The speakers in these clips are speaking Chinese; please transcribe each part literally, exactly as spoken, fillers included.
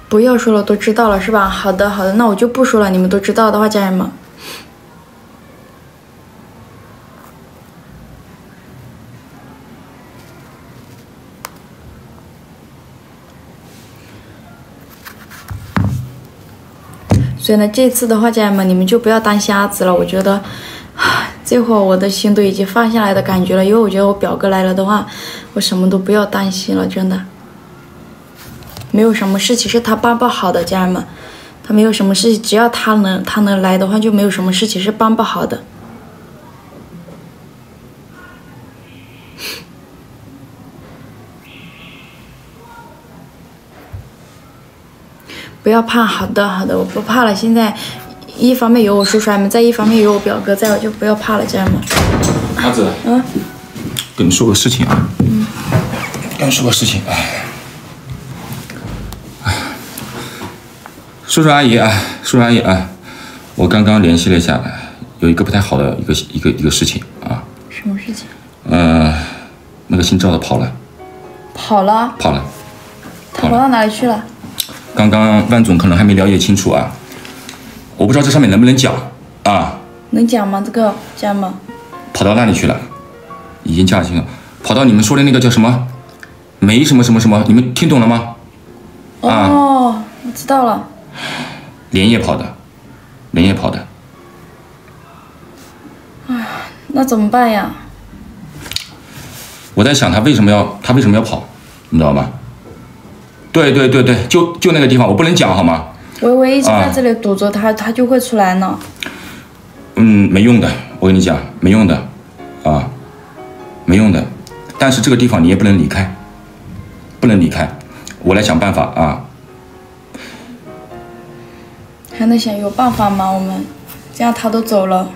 不要说了，都知道了是吧？好的好的，那我就不说了。你们都知道的话，家人们。所以呢，这次的话，家人们，你们就不要当瞎子了。我觉得，这会儿我的心都已经放下来的感觉了，因为我觉得我表哥来了的话，我什么都不要担心了，真的。没有什么事情是他办不好的，家人们，他没有什么事情，只要他能他能来的话，就没有什么事情是办不好的。不要怕，好的好的，我不怕了。现在一方面有我叔叔们在，一方面有我表哥在，我就不要怕了，家人们。 阿紫， 嗯， 跟你说个事情啊。 嗯。 跟你说个事情，哎，哎，叔叔阿姨啊，叔叔阿姨啊，我刚刚联系了一下，有一个不太好的一个一个一个事情啊。 什么事情？ 呃，那个姓赵的跑了。 跑了。 跑了。 他跑到哪里去了？ 刚刚万总可能还没了解清楚啊，我不知道这上面能不能讲啊？ 能讲吗？这个讲吗？ 跑到那里去了，已经驾轻了，跑到你们说的那个叫什么梅什么什么什么，你们听懂了吗？ 哦，啊、我知道了。 连夜跑的，连夜跑的。 哎，那怎么办呀？ 我在想他为什么要他为什么要跑，你知道吗？对对对对，就就那个地方，我不能讲好吗？ 我我一直在这里堵着他，啊、他就会出来呢。 嗯，没用的，我跟你讲，没用的，啊，没用的。但是这个地方你也不能离开，不能离开，我来想办法啊。 还能想有办法吗？我们这样他都走了。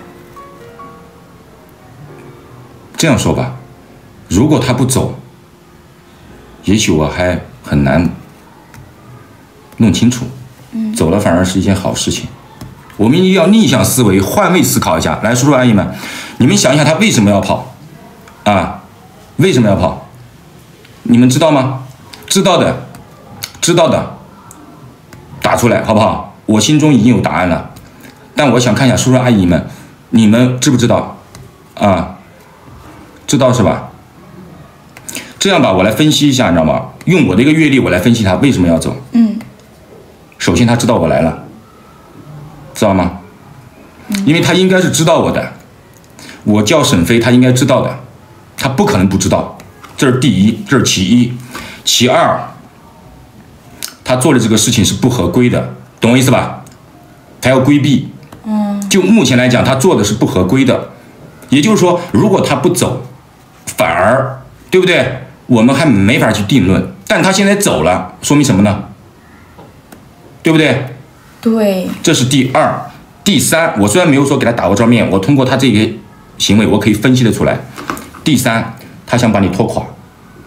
这样说吧，如果他不走，也许我还很难弄清楚，嗯，走了反而是一件好事情。我们一定要逆向思维，换位思考一下。来，叔叔阿姨们，你们想一下，他为什么要跑？啊，为什么要跑？你们知道吗？知道的，知道的，打出来好不好？我心中已经有答案了，但我想看一下叔叔阿姨们，你们知不知道？啊，知道是吧？这样吧，我来分析一下，你知道吗？用我的一个阅历，我来分析他为什么要走。 嗯。 首先，他知道我来了，知道吗？嗯、因为他应该是知道我的，我叫沈飞，他应该知道的，他不可能不知道。这是第一，这是其一。其二，他做的这个事情是不合规的，懂我意思吧？他要规避。嗯。就目前来讲，他做的是不合规的，也就是说，如果他不走，反而对不对？我们还没法去定论。但他现在走了，说明什么呢？对不对？ 对。 这是第二。第三，我虽然没有说给他打过照面，我通过他这个行为，我可以分析得出来。第三，他想把你拖垮。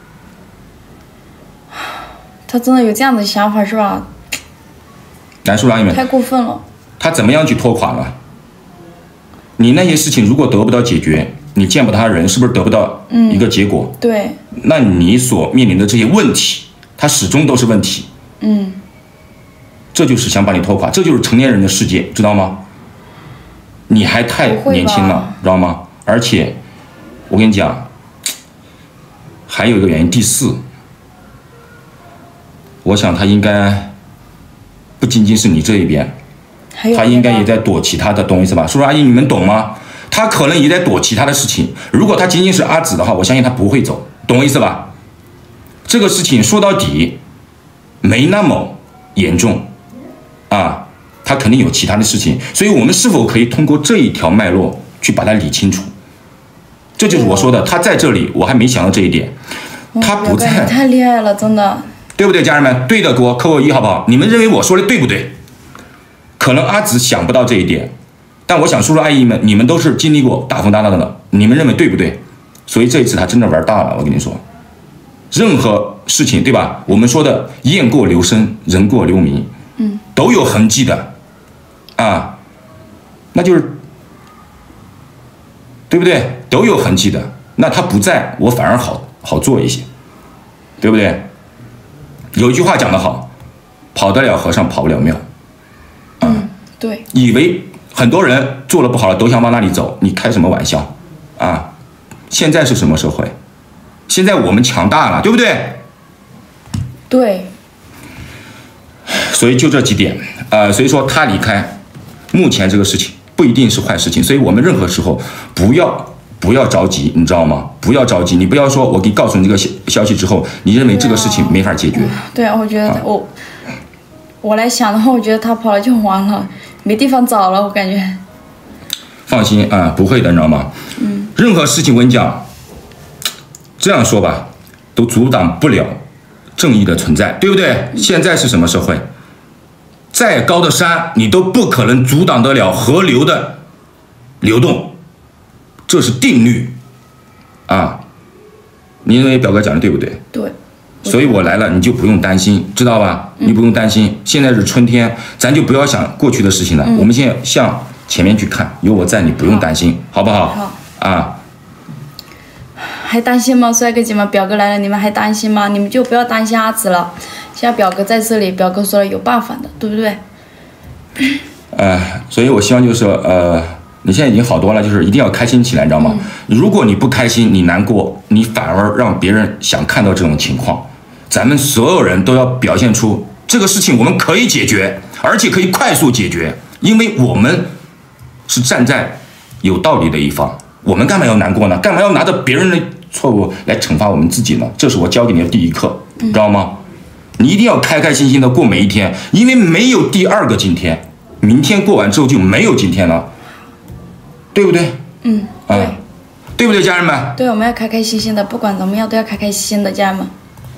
他真的有这样的想法是吧？ 来，叔叔阿姨们， 太过分了。 他怎么样去拖垮了？你那些事情如果得不到解决，你见不他人，是不是得不到一个结果？ 嗯、对。 那你所面临的这些问题，他始终都是问题。 嗯。 这就是想把你拖垮，这就是成年人的世界，知道吗？你还太年轻了，知道吗？而且，我跟你讲，还有一个原因，第四，我想他应该不仅仅是你这一边，他应该也在躲其他的，懂我意思吧？叔叔阿姨，你们懂吗？他可能也在躲其他的事情。如果他仅仅是阿紫的话，我相信他不会走，懂我意思吧？这个事情说到底没那么严重。啊，他肯定有其他的事情，所以我们是否可以通过这一条脉络去把它理清楚？这就是我说的，他在这里，我还没想到这一点，他不在， 太厉害了，真的， 对不对，家人们？对的，给我扣个一，好不好？你们认为我说的对不对？可能阿紫想不到这一点，但我想叔叔阿姨们，你们都是经历过大风大浪的，你们认为对不对？所以这一次他真的玩大了，我跟你说，任何事情，对吧？我们说的雁过留声，人过留名。嗯，都有痕迹的，啊，那就是，对不对？都有痕迹的，那他不在，我反而好好做一些，对不对？有一句话讲得好， 跑得了和尚跑不了庙。 嗯，对。 以为很多人做了不好了都想往那里走，你开什么玩笑啊？现在是什么社会？现在我们强大了，对不对？ 对。 所以就这几点，呃，所以说他离开，目前这个事情不一定是坏事情，所以我们任何时候不要不要着急，你知道吗？不要着急，你不要说我给你告诉你这个消消息之后，你认为这个事情没法解决。 对啊，我觉得我、啊、我来想的话，我觉得他跑了就完了，没地方找了，我感觉。 放心啊，不会的，你知道吗？嗯。任何事情我跟你讲，这样说吧，都阻挡不了正义的存在，对不对？现在是什么社会？再高的山，你都不可能阻挡得了河流的流动，这是定律啊！你认为表哥讲的对不对？ 对。 所以我来了，你就不用担心，知道吧？你不用担心。现在是春天，咱就不要想过去的事情了。嗯、我们现在向前面去看，有我在，你不用担心，好, 好不好？ 好。 啊。 还担心吗，帅哥姐们？表哥来了，你们还担心吗？你们就不要当瞎子了。现在表哥在这里，表哥说了有办法的，对不对？ 呃，所以我希望就是说，呃，你现在已经好多了，就是一定要开心起来，你知道吗？嗯、如果你不开心，你难过，你反而让别人想看到这种情况。咱们所有人都要表现出这个事情我们可以解决，而且可以快速解决，因为我们是站在有道理的一方。我们干嘛要难过呢？干嘛要拿着别人的错误来惩罚我们自己呢？这是我教给你的第一课，知道吗？你一定要开开心心的过每一天，因为没有第二个今天，明天过完之后就没有今天了，对不对？ 嗯，对， 啊、对不对，家人们？ 对，我们要开开心心的，不管怎么样都要开开心心的，家人们。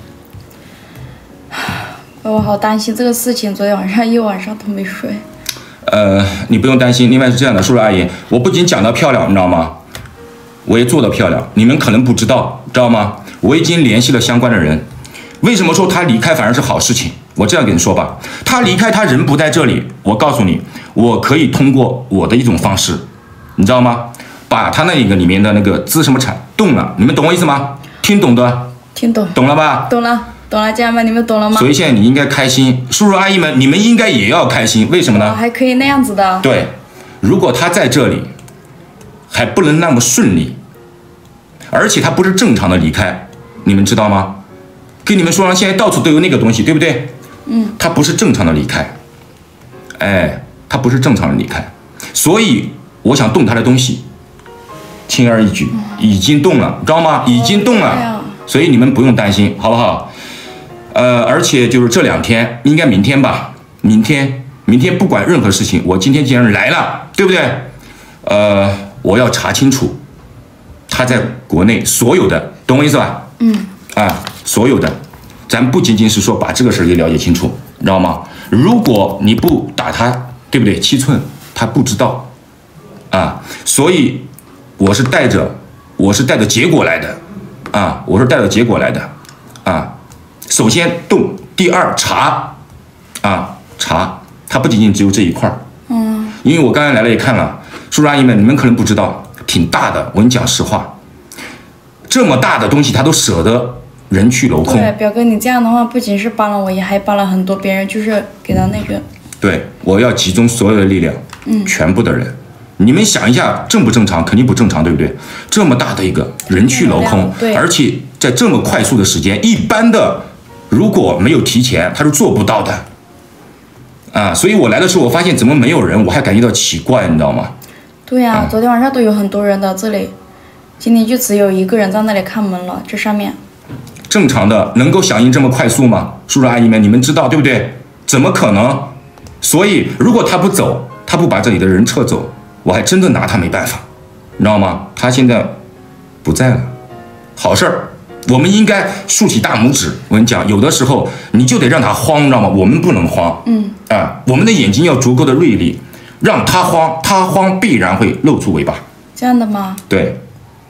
我好担心这个事情，昨天晚上一晚上都没睡。 呃，你不用担心。另外是这样的，叔叔阿姨，我不仅讲得漂亮，你知道吗？我也做得漂亮，你们可能不知道，知道吗？我已经联系了相关的人。为什么说他离开反而是好事情？我这样跟你说吧，他离开，他人不在这里，我告诉你，我可以通过我的一种方式，你知道吗？把他那个里面的那个资什么产动了，你们懂我意思吗？听懂的？ 听懂。 懂了吧？ 懂了，懂了，家人们，你们懂了吗？ 所以现在你应该开心，叔叔阿姨们，你们应该也要开心，为什么呢？ 还可以那样子的。 对，如果他在这里，还不能那么顺利，而且他不是正常的离开，你们知道吗？跟你们说了，现在到处都有那个东西，对不对？ 嗯。 他不是正常的离开，哎，他不是正常的离开，所以我想动他的东西，轻而易举，已经动了，知道吗？已经动了， 哦、 所以你们不用担心，好不好？呃，而且就是这两天，应该明天吧，明天，明天不管任何事情，我今天既然来了，对不对？呃，我要查清楚他在国内所有的，懂我意思吧？ 嗯。 啊，所有的，咱不仅仅是说把这个事儿给了解清楚，你知道吗？如果你不打他，对不对？七寸，他不知道，啊，所以我是带着，我是带着结果来的，啊，我是带着结果来的，啊，首先动，第二查，啊，查，它不仅仅只有这一块儿， 嗯， 因为我刚才来了也看了，叔叔阿姨们，你们可能不知道，挺大的，我跟你讲实话，这么大的东西他都舍得。人去楼空。 对，表哥，你这样的话，不仅是帮了我，也还帮了很多别人，就是给他那个。 对，我要集中所有的力量， 嗯， 全部的人，你们想一下，正不正常？肯定不正常，对不对？这么大的一个人去楼空， 对， 而且在这么快速的时间，一般的如果没有提前，他是做不到的。啊，所以我来的时候，我发现怎么没有人，我还感觉到奇怪，你知道吗？ 对呀、啊嗯，昨天晚上都有很多人的这里，今天就只有一个人在那里看门了，这上面。 正常的能够响应这么快速吗？叔叔阿姨们，你们知道对不对？怎么可能？所以如果他不走，他不把这里的人撤走，我还真的拿他没办法，你知道吗？他现在不在了，好事儿，我们应该竖起大拇指。我跟你讲，有的时候你就得让他慌，你知道吗？我们不能慌， 嗯啊，我们的眼睛要足够的锐利，让他慌，他慌必然会露出尾巴。 这样的吗？ 对，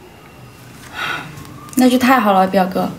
那就太好了，表哥。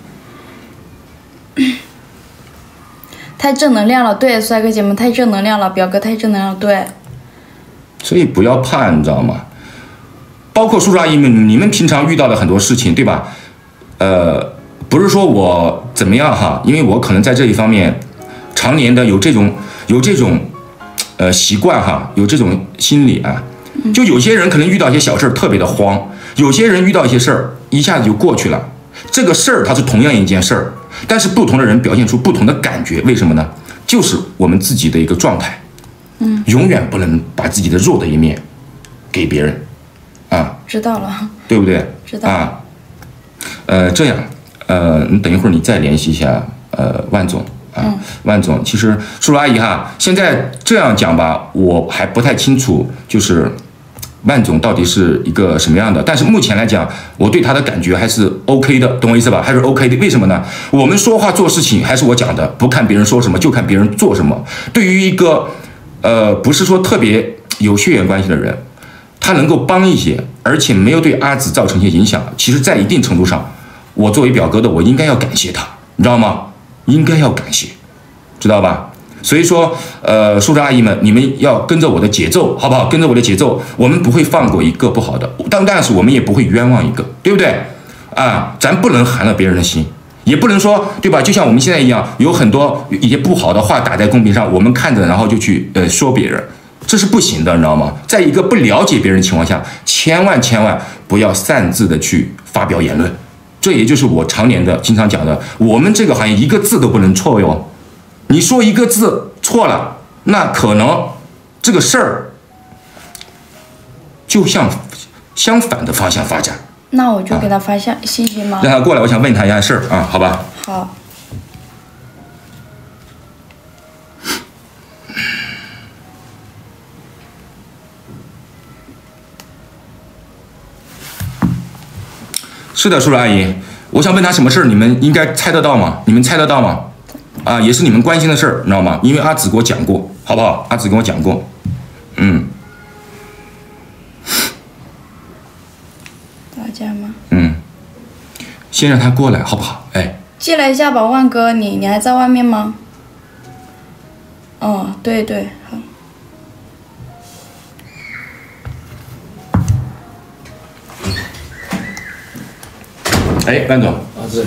太正能量了，对，帅哥姐们太正能量了，表哥太正能量了，对。 所以不要怕，你知道吗？包括叔叔阿姨们，你们平常遇到的很多事情，对吧？呃，不是说我怎么样哈，因为我可能在这一方面常年的有这种有这种呃习惯哈，有这种心理啊。就有些人可能遇到一些小事儿特别的慌，有些人遇到一些事儿一下子就过去了。这个事儿它是同样一件事儿，但是不同的人表现出不同的感觉，为什么呢？就是我们自己的一个状态。嗯，永远不能把自己的弱的一面给别人，啊， 知道了， 对不对？ 知道啊，呃，这样，呃，你等一会儿你再联系一下，呃，万总啊，嗯、万总，其实叔叔阿姨哈，现在这样讲吧，我还不太清楚，就是万总到底是一个什么样的，但是目前来讲，我对他的感觉还是 OK 的，懂我意思吧？还是 OK 的，为什么呢？我们说话做事情，还是我讲的，不看别人说什么，就看别人做什么。对于一个呃，不是说特别有血缘关系的人，他能够帮一些，而且没有对阿紫造成一些影响。其实，在一定程度上，我作为表哥的，我应该要感谢他，你知道吗？应该要感谢，知道吧？所以说，呃，叔叔阿姨们，你们要跟着我的节奏，好不好？跟着我的节奏，我们不会放过一个不好的，但但是我们也不会冤枉一个，对不对？啊，咱不能寒了别人的心。也不能说，对吧？就像我们现在一样，有很多一些不好的话打在公屏上，我们看着然后就去呃说别人，这是不行的，你知道吗？在一个不了解别人的情况下，千万千万不要擅自的去发表言论。这也就是我常年的经常讲的，我们这个行业一个字都不能错哟。你说一个字错了，那可能这个事儿就向相反的方向发展。 那我就给他发信信息吗？ 让他过来，我想问他一下事儿啊，好吧？ 好。 是的，叔叔阿姨，我想问他什么事儿，你们应该猜得到吗？你们猜得到吗？啊，也是你们关心的事儿，你知道吗？因为阿紫给我讲过，好不好？阿紫跟我讲过，嗯。 打架吗？ 嗯。先让他过来，好不好？哎， 进来一下吧，万哥，你你还在外面吗？哦，对对，好。 哎，万总。 啊，是。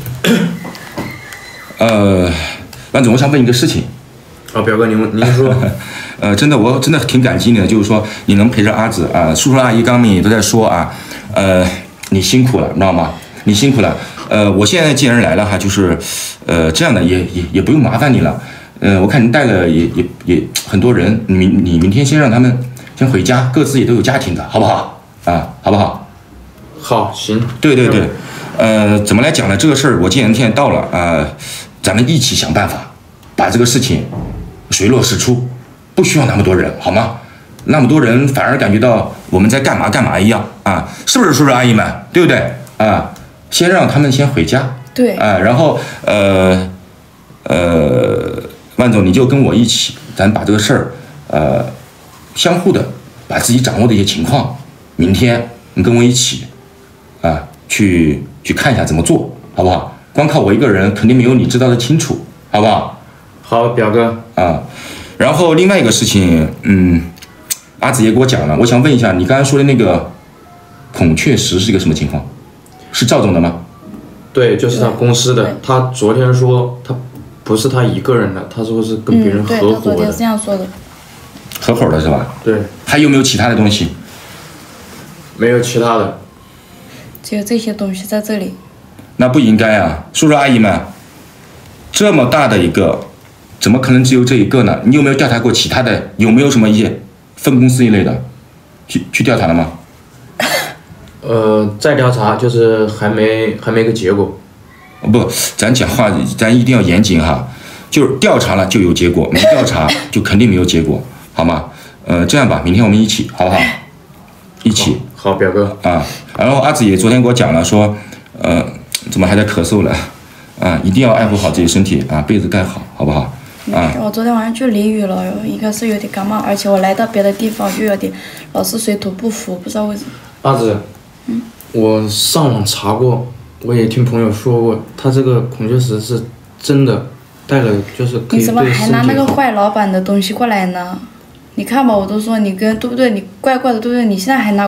呃，万总，我想问一个事情。 啊，表哥，您您说。 呃，真的，我真的挺感激你的，就是说你能陪着阿紫啊，叔叔阿姨刚刚也都在说啊，呃，你辛苦了，你知道吗？你辛苦了，呃，我现在既然来了哈，就是，呃，这样的也也也不用麻烦你了，呃，我看你带了也也也很多人，你你明天先让他们先回家，各自也都有家庭的，好不好？啊，好不好？ 好，行。 对对对，呃，怎么来讲呢？这个事儿我既然现在到了啊、呃，咱们一起想办法，把这个事情水落石出，不需要那么多人，好吗？那么多人反而感觉到我们在干嘛干嘛一样啊，是不是叔叔阿姨们？对不对？啊。先让他们先回家， 对， 啊，然后呃呃，万总你就跟我一起，咱把这个事儿，呃，相互的把自己掌握的一些情况，明天你跟我一起，啊，去去看一下怎么做，好不好？光靠我一个人肯定没有你知道的清楚，好不好？ 好，表哥啊，然后另外一个事情，嗯，阿紫也给我讲了，我想问一下，你刚才说的那个孔雀石是一个什么情况？是赵总的吗？ 对，就是他公司的。他昨天说他不是他一个人的，他说是跟别人合伙的。 嗯、对，他昨天是这样说的。 合伙的是吧？ 对。 还有没有其他的东西？ 没有其他的。 只有这些东西在这里。 那不应该啊，叔叔阿姨们，这么大的一个，怎么可能只有这一个呢？你有没有调查过其他的？有没有什么一些分公司一类的，去去调查了吗？ 呃，再调查就是还没还没个结果。 不，咱讲话咱一定要严谨哈，就是调查了就有结果，没调查就肯定没有结果，好吗？呃，这样吧，明天我们一起，好不好？一起。 好，好表哥。 啊，然后阿紫也昨天给我讲了，说，呃，怎么还在咳嗽了？啊，一定要爱护好自己身体啊，被子盖好，好不好？啊。 我昨天晚上去淋雨了，应该是有点感冒，而且我来到别的地方又有点老是水土不服，不知道为什么。 阿紫。嗯，我上网查过，我也听朋友说过，他这个孔雀石是真的，带了就是可以对身体好。 你怎么还拿那个坏老板的东西过来呢？你看吧，我都说你跟对不对？你怪怪的，对不对？你现在还拿。